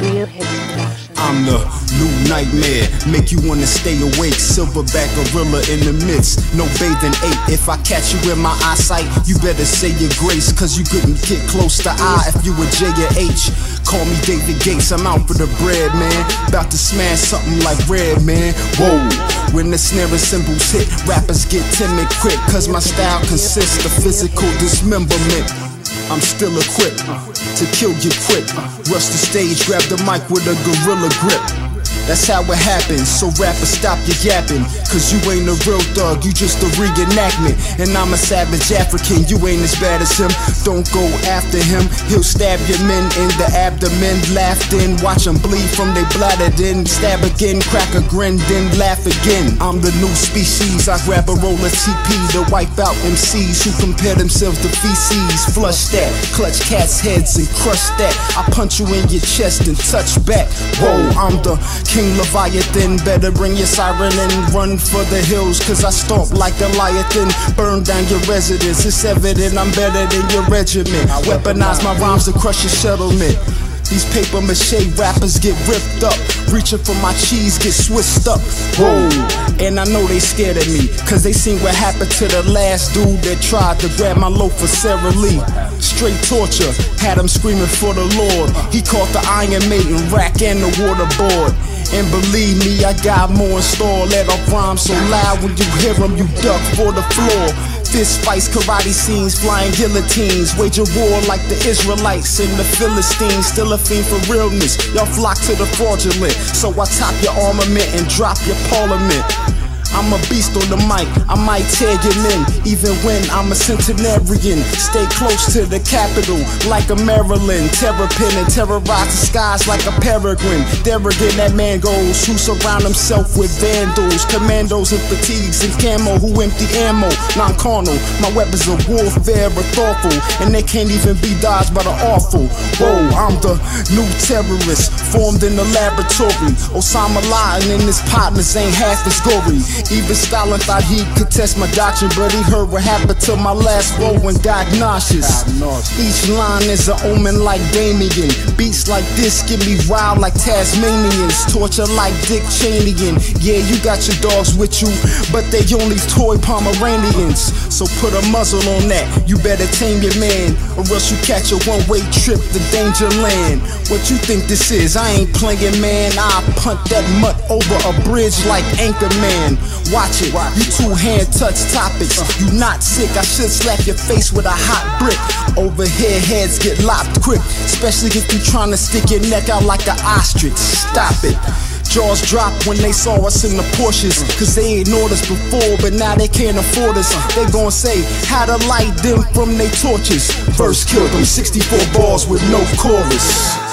Real Hits Production. I'm the new nightmare, make you wanna stay awake. Silverback gorilla in the midst, no bathing ape. If I catch you in my eyesight, you better say your grace, cause you couldn't get close to I if you were J or H. Call me David Gates, I'm out for the bread, man. About to smash something like Redman. Whoa, when the snare and cymbals hit, rappers get timid quick, cause my style consists of physical dismemberment. I'm still equipped to kill you quick. Rush the stage, grab the mic with a gorilla grip. That's how it happens, so rappers stop your yapping, cause you ain't a real thug, you just a re-enactment. And I'm a savage African, you ain't as bad as him. Don't go after him, he'll stab your men in the abdomen. Laugh then, watch him bleed from their bladder, then stab again, crack a grin, then laugh again. I'm the new species, I grab a roll of TP to wipe out MCs who compare themselves to feces. Flush that, clutch cats' heads and crush that. I punch you in your chest and touch back. Whoa, I'm the King Leviathan, better bring your siren and run for the hills, cause I stomp like a Leviathan, burn down your residence. It's evident I'm better than your regiment. I weaponize my rhymes to crush your settlement. These paper mache rappers get ripped up, reaching for my cheese get switched up. Whoa, and I know they scared of me, cause they seen what happened to the last dude that tried to grab my loaf for Sarah Lee. Straight torture, had him screaming for the Lord. He caught the Iron Maiden rack and the waterboard. And believe me, I got more in store. Let off rhymes so loud when you hear them, you duck for the floor. Fist fights, karate scenes, flying guillotines. Wage a war like the Israelites and the Philistines. Still a fiend for realness, y'all flock to the fraudulent. So I top your armament and drop your parliament. I'm a beast on the mic, I might tear you in, even when I'm a centenarian. Stay close to the capital, like a Maryland. Terrapin and terrorize the skies like a peregrine. There again that man goes, who surround himself with vandals. Commandos and fatigues and camo, who empty ammo. Non-carnal, my weapons of warfare are thoughtful, and they can't even be dodged by the awful. Whoa, I'm the new terrorist, formed in the laboratory. Osama Laden and his partners ain't half as gory. Even Stalin thought he could test my doctrine, but he heard what happened to my last roll and got nauseous. Each line is an omen like Damien. Beats like this get me wild like Tasmanians. Torture like Dick Cheney. Yeah, you got your dogs with you, but they only toy Pomeranians. So put a muzzle on that, you better tame your man, or else you catch a one-way trip to danger land. What you think this is? I ain't playing, man. I punt that mutt over a bridge like Anchorman. Watch it, you two-hand touch topics. You not sick, I should slap your face with a hot brick. Over here, heads get lopped quick, especially if you tryna stick your neck out like an ostrich. Stop it. Jaws drop when they saw us in the Porsches, cause they ignored us before, but now they can't afford us. They gon' say, how to light them from they torches. Verse killed them, 64 bars with no chorus.